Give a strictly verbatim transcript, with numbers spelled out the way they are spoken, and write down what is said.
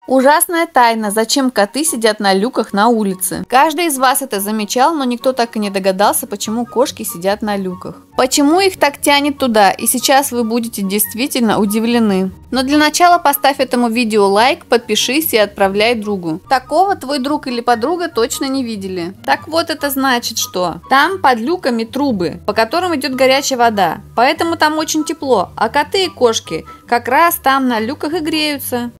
Ужасная тайна, зачем коты сидят на люках на улице. Каждый из вас это замечал, но никто так и не догадался, почему кошки сидят на люках. Почему их так тянет туда, и сейчас вы будете действительно удивлены. Но для начала поставь этому видео лайк, подпишись и отправляй другу. Такого твой друг или подруга точно не видели. Так вот, это значит, что там под люками трубы, по которым идет горячая вода, поэтому там очень тепло, а коты и кошки как раз там на люках и греются.